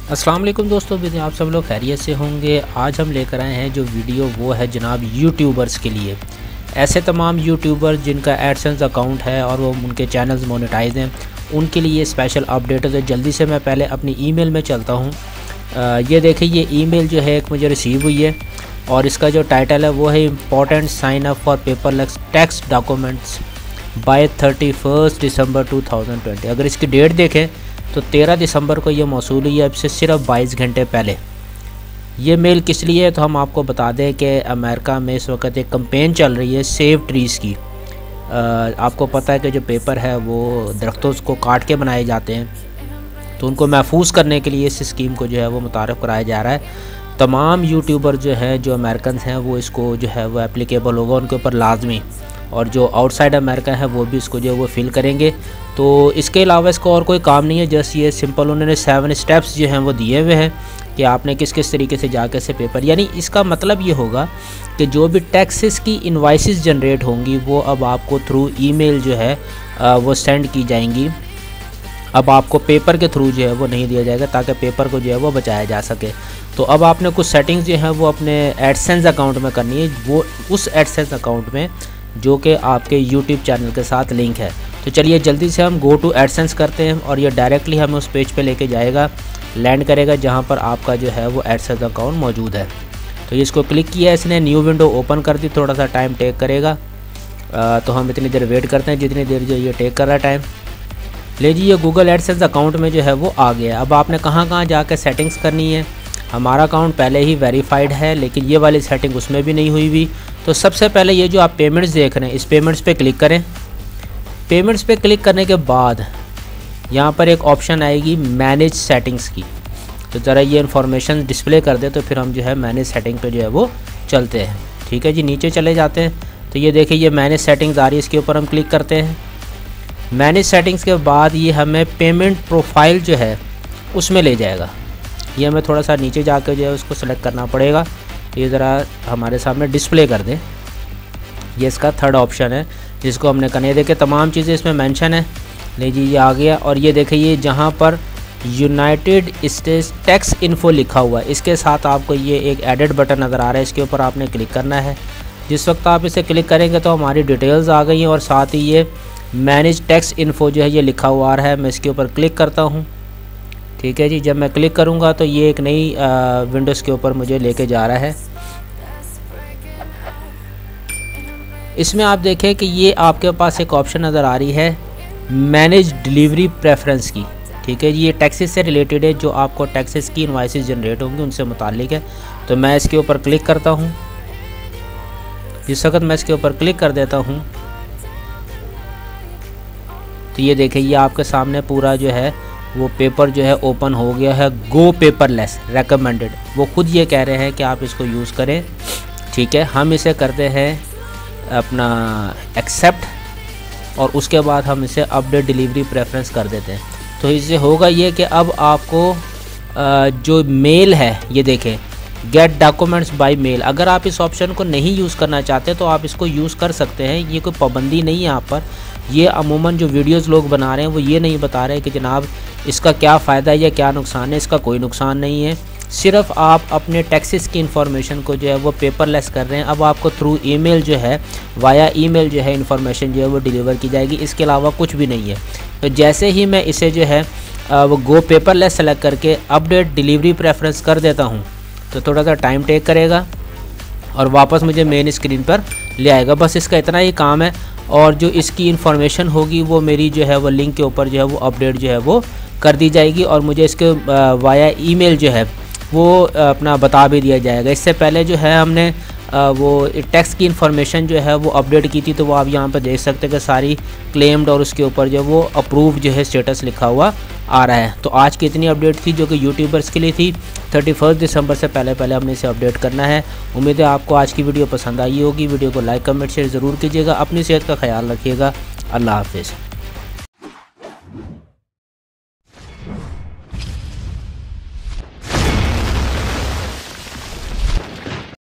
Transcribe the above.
अस्सलाम वालेकुम दोस्तों, भी आप सब लोग खैरियत से होंगे। आज हम लेकर आए हैं जो वीडियो वो है जनाब यूट्यूबर्स के लिए। ऐसे तमाम यूट्यूबर जिनका एडसेंस अकाउंट है और वो उनके चैनल्स मोनेटाइज हैं, उनके लिए स्पेशल अपडेट है। तो जल्दी से मैं पहले अपनी ईमेल में चलता हूँ। ये देखिए, ये ईमेल जो है एक मुझे रिसीव हुई है और इसका जो टाइटल है वो है important sign up for paperless tax documents by 31 December 2020। अगर इसकी डेट देखें तो 13 दिसंबर को ये मौसूल हुई है, अब से सिर्फ 22 घंटे पहले। ये मेल किस लिए है तो हम आपको बता दें कि अमेरिका में इस वक्त एक कैंपेन चल रही है सेव ट्रीज़ की। आपको पता है कि जो पेपर है वो दरख्तों को काट के बनाए जाते हैं, तो उनको महफूज करने के लिए इस स्कीम को जो है वो मुतारफ़ कराया जा रहा है। तमाम यूट्यूबर जो है, जो अमेरिकन हैं, वो इसको जो है वो एप्लीकेबल होगा उनके ऊपर लाजमी, और जो आउटसाइड अमेरिका है वो भी इसको जो है वो फिल करेंगे। तो इसके अलावा इसको और कोई काम नहीं है, जस्ट ये सिंपल उन्होंने 7 स्टेप्स जो हैं वो दिए हुए हैं कि आपने किस किस तरीके से जाकर से पेपर, यानी इसका मतलब ये होगा कि जो भी टैक्सेस की इनवाइसेस जनरेट होंगी वो अब आपको थ्रू ईमेल जो है वो सेंड की जाएंगी। अब आपको पेपर के थ्रू जो है वो नहीं दिया जाएगा, ताकि पेपर को जो है वो बचाया जा सके। तो अब आपने कुछ सेटिंग्स जो है वो अपने एडसेंस अकाउंट में करनी है, वो उस एडसेंस अकाउंट में जो कि आपके यूट्यूब चैनल के साथ लिंक है। तो चलिए जल्दी से हम गो टू एडसेंस करते हैं और ये डायरेक्टली हमें उस पेज पे लेके जाएगा, लैंड करेगा जहाँ पर आपका जो है वो एडसेंस अकाउंट मौजूद है। तो इसको क्लिक किया, इसने न्यू विंडो ओपन कर दी, थोड़ा सा टाइम टेक करेगा। तो हम इतनी देर वेट करते हैं जितनी देर जो ये टेक कर रहा है टाइम। ले जी, ये गूगल एडसेंस अकाउंट में जो है वो आ गया। अब आपने कहाँ जाकर सेटिंग्स करनी है। हमारा अकाउंट पहले ही वेरीफाइड है, लेकिन ये वाली सेटिंग उसमें भी नहीं हुई हुई। तो सबसे पहले ये जो आप पेमेंट्स देख रहे हैं, इस पेमेंट्स पे क्लिक करें। पेमेंट्स पे क्लिक करने के बाद यहाँ पर एक ऑप्शन आएगी मैनेज सेटिंग्स की। तो ज़रा ये इन्फॉर्मेशन डिस्प्ले कर दे, तो फिर हम जो है मैनेज सेटिंग पे जो है वो चलते हैं। ठीक है जी, नीचे चले जाते हैं। तो ये देखिए, ये मैनेज सेटिंग्स आ रही है, इसके ऊपर हम क्लिक करते हैं। मैनेज सेटिंग्स के बाद ये हमें पेमेंट प्रोफाइल जो है उसमें ले जाएगा। ये हमें थोड़ा सा नीचे जाकर जो है उसको सेलेक्ट करना पड़ेगा। ये ज़रा हमारे सामने डिस्प्ले कर दें। ये इसका थर्ड ऑप्शन है जिसको हमने करना है। देखिए तमाम चीज़ें इसमें मेंशन है। ले जी, ये आ गया। और ये देखिए, ये जहाँ पर यूनाइटेड स्टेट्स टैक्स इन्फो लिखा हुआ है, इसके साथ आपको ये एक एडिट बटन नज़र आ रहा है, इसके ऊपर आपने क्लिक करना है। जिस वक्त आप इसे क्लिक करेंगे तो हमारी डिटेल्स आ गई हैं और साथ ही ये मैनेज टैक्स इन्फो जो है ये लिखा हुआ आ रहा है। मैं इसके ऊपर क्लिक करता हूँ। ठीक है जी, जब मैं क्लिक करूँगा तो ये एक नई विंडोज़ के ऊपर मुझे लेके जा रहा है। इसमें आप देखें कि ये आपके पास एक ऑप्शन नज़र आ रही है मैनेज डिलीवरी प्रेफरेंस की। ठीक है जी, ये टैक्सेस से रिलेटेड है, जो आपको टैक्सेस की इनवाइसेस जनरेट होंगी उनसे मुताल्लिक है। तो मैं इसके ऊपर क्लिक करता हूँ। जिस वक्त मैं इसके ऊपर क्लिक कर देता हूँ तो ये देखिए, ये आपके सामने पूरा जो है वो पेपर जो है ओपन हो गया है। गो पेपरलेस रेकमेंडेड, वो खुद ये कह रहे हैं कि आप इसको यूज़ करें। ठीक है, हम इसे करते हैं अपना एक्सेप्ट और उसके बाद हम इसे अपडेट डिलीवरी प्रेफरेंस कर देते हैं। तो इससे होगा ये कि अब आपको जो मेल है, ये देखें गेट डॉक्यूमेंट्स बाय मेल, अगर आप इस ऑप्शन को नहीं यूज़ करना चाहते तो आप इसको यूज़ कर सकते हैं। ये कोई पाबंदी नहीं है यहाँ पर। ये अमूमन जो वीडियोस लोग बना रहे हैं वो ये नहीं बता रहे कि जनाब इसका क्या फ़ायदा है या क्या नुकसान है। इसका कोई नुकसान नहीं है, सिर्फ आप अपने टैक्सेस की इन्फॉर्मेशन को जो है वो पेपरलेस कर रहे हैं। अब आपको थ्रू ईमेल जो है, वाया ईमेल जो है इन्फॉर्मेशन जो है वो डिलीवर की जाएगी, इसके अलावा कुछ भी नहीं है। तो जैसे ही मैं इसे जो है वो गो पेपरलेस सेलेक्ट करके अपडेट डिलीवरी प्रेफरेंस कर देता हूँ तो थोड़ा सा टाइम टेक करेगा और वापस मुझे मेन स्क्रीन पर ले आएगा। बस इसका इतना ही काम है। और जो इसकी इन्फॉर्मेशन होगी वो मेरी जो है वो लिंक के ऊपर जो है वो अपडेट जो है वो कर दी जाएगी और मुझे इसके वाया ईमेल जो है वो अपना बता भी दिया जाएगा। इससे पहले जो है हमने वो टैक्स की इन्फॉर्मेशन जो है वो अपडेट की थी, तो वो आप यहाँ पर देख सकते हैं कि सारी क्लेम्ड और उसके ऊपर जो वो अप्रूव जो है स्टेटस लिखा हुआ आ रहा है। तो आज की इतनी अपडेट थी जो कि यूट्यूबर्स के लिए थी। 31 दिसंबर से पहले हमने इसे अपडेट करना है। उम्मीद है आपको आज की वीडियो पसंद आई होगी। वीडियो को लाइक कमेंट शेयर ज़रूर कीजिएगा। अपनी सेहत का ख्याल रखिएगा। अल्लाह हाफिज़।